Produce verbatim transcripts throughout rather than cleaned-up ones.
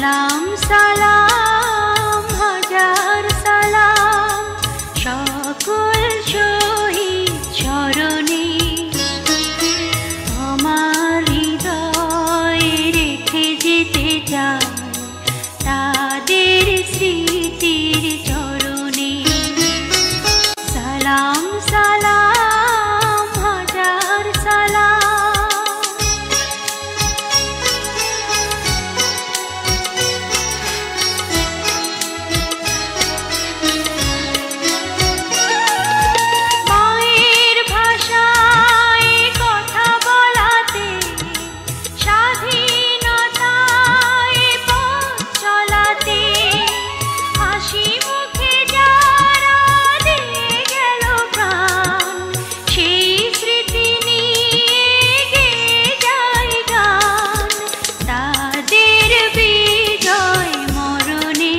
সালাম সালাম হাজার সালাম সকল শহীদ চরণে, আমার হৃদয়ে রেখে যেতে চাই তাদের স্মৃতির চরণে। সালাম সালাম হাজার সালাম। মায়ের ভাষায় কথা বলাতে, স্বাধীনতায় পথ চলাতে, হাসি মুখে যারা দিয়ে গেল প্রাণ, সেই স্মৃতি নিয়ে গেয়ে যায় গান তাদের বিজয় মরণে।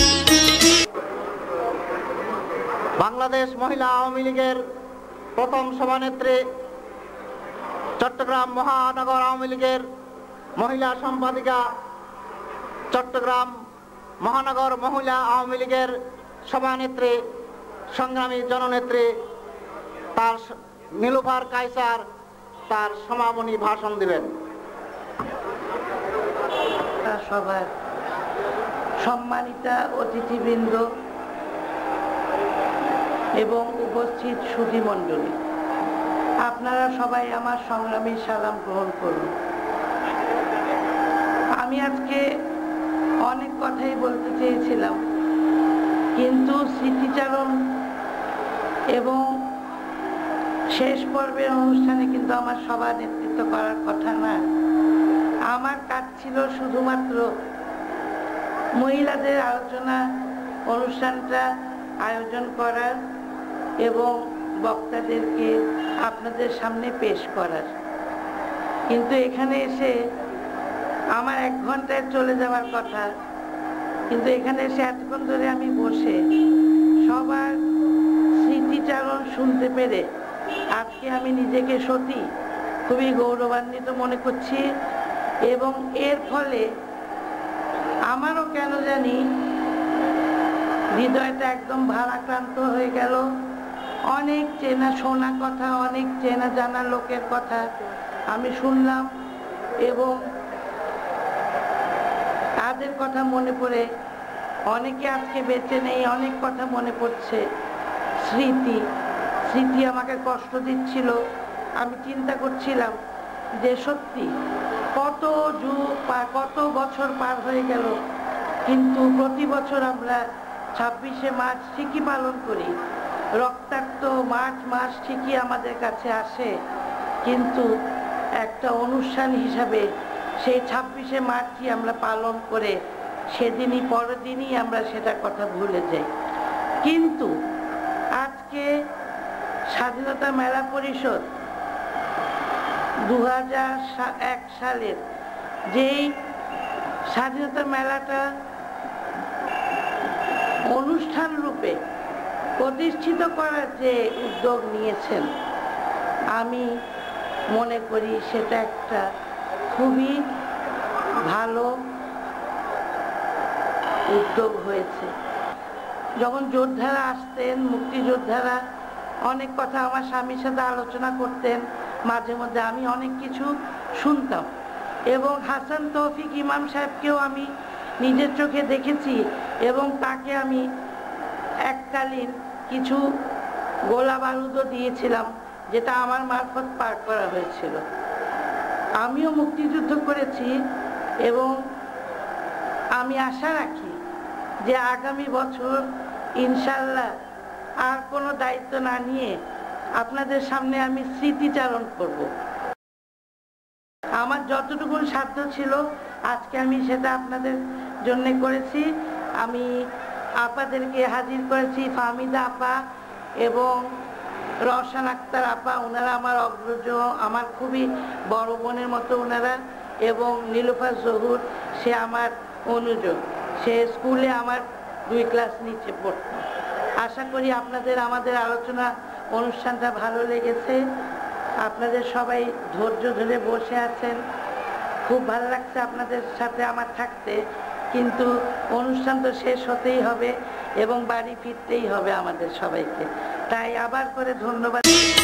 বাংলাদেশ মহিলা আওয়ামী লীগের প্রথম সভানেত্রী, চট্টগ্রাম মহানগর আওয়ামী লীগের মহিলা সম্পাদিকা, চট্টগ্রাম মহানগর মহিলা আওয়ামী লীগের সভানেত্রী, সংগ্রামী জননেত্রী তার নীলুফার কায়সার তার সমাপনী ভাষণ দিবেন। সভার সম্মানিতা অতিথিবৃন্দ এবং উপস্থিত সুধীমণ্ডলী, আপনারা সবাই আমার সংগ্রামী সালাম গ্রহণ করুন। আমি আজকে অনেক কথাই বলতে চেয়েছিলাম, কিন্তু স্মৃতিচারণ এবং শেষ পর্বের অনুষ্ঠানে কিন্তু আমার সভা নেতৃত্ব করার কথা না। আমার কাজ ছিল শুধুমাত্র মহিলাদের আলোচনা অনুষ্ঠানটা আয়োজন করার এবং বক্তাদেরকে আপনাদের সামনে পেশ করার। কিন্তু এখানে এসে আমার এক ঘন্টায় চলে যাওয়ার কথা, কিন্তু এখানে এসে এতক্ষণ ধরে আমি বসে সবার স্মৃতিচারণ শুনতে পেরে আজকে আমি নিজেকে সত্যি খুবই গৌরবান্বিত মনে করছি। এবং এর ফলে আমারও কেন জানি হৃদয়টা একদম ভারাক্রান্ত হয়ে গেল। অনেক চেনা শোনা কথা, অনেক চেনা জানা লোকের কথা আমি শুনলাম এবং তাদের কথা মনে পড়ে অনেকে আজকে বেঁচে নেই, অনেক কথা মনে পড়ছে। স্মৃতি স্মৃতি আমাকে কষ্ট দিচ্ছিল। আমি চিন্তা করছিলাম যে সত্যি কত যুগ বা কত বছর পার হয়ে গেল, কিন্তু প্রতি বছর আমরা ছাব্বিশে মার্চ ঠিকই পালন করি, রক্তাক্ত মার্চ মাস ঠিকই আমাদের কাছে আসে, কিন্তু একটা অনুষ্ঠান হিসাবে সেই ছাব্বিশে মার্চই আমরা পালন করে সেদিনই পরের দিনই আমরা সেটার কথা ভুলে যাই। কিন্তু আজকে স্বাধীনতা মেলা পরিষদ দু হাজার এক সালের যেই স্বাধীনতা মেলাটা অনুষ্ঠান রূপে প্রতিষ্ঠিত করার যে উদ্যোগ নিয়েছেন, আমি মনে করি সেটা একটা খুবই ভালো উদ্যোগ হয়েছে। যখন যোদ্ধারা আসতেন, মুক্তিযোদ্ধারা অনেক কথা আমার স্বামীর সাথে আলোচনা করতেন, মাঝে মধ্যে আমি অনেক কিছু শুনতাম এবং হাসান তৌফিক ইমাম সাহেবকেও আমি নিজের চোখে দেখেছি এবং তাকে আমি এককালীন কিছু গোলা বারুদও দিয়েছিলাম, যেটা আমার মারফত পার করা হয়েছিল। আমিও মুক্তিযুদ্ধ করেছি এবং আমি আশা রাখি যে আগামী বছর ইনশাল্লাহ আর কোনো দায়িত্ব না নিয়ে আপনাদের সামনে আমি স্মৃতিচারণ করব। আমার যতটুকু সাধ্য ছিল আজকে আমি সেটা আপনাদের জন্য করেছি। আমি আপাদেরকে হাজির করেছি, ফাহমিদা আপা এবং রওশন আক্তার আপা, ওনারা আমার অগ্রজ, আমার খুবই বড় বোনের মতো ওনারা, এবং নীলুফার জহুর, সে আমার অনুজ, সে স্কুলে আমার দুই ক্লাস নিচে পড়ত। আশা করি আপনাদের আমাদের আলোচনা অনুষ্ঠানটা ভালো লেগেছে। আপনাদের সবাই ধৈর্য ধরে বসে আছেন, খুব ভালো লাগছে আপনাদের সাথে আমার থাকতে। কিন্তু অনুষ্ঠান তো শেষ হতেই হবে এবং বাড়ি ফিরতেই হবে আমাদের সবাইকে। তাই আবার করে ধন্যবাদ।